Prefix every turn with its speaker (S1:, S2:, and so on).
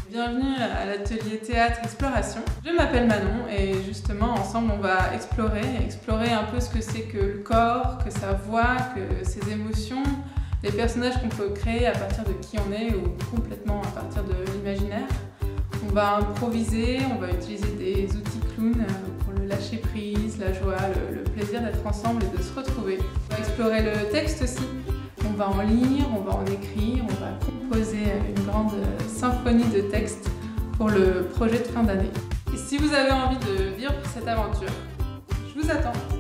S1: Bienvenue à l'atelier Théâtre Exploration. Je m'appelle Manon et justement ensemble on va explorer un peu ce que c'est que le corps, que sa voix, que ses émotions, les personnages qu'on peut créer à partir de qui on est ou complètement à partir de l'imaginaire. On va improviser, on va utiliser des outils clown pour le lâcher prise, la joie, le plaisir d'être ensemble et de se retrouver. On va explorer le texte aussi. On va en lire, on va en écrire, on va composer une grande symphonie de textes pour le projet de fin d'année. Et si vous avez envie de vivre cette aventure, je vous attends.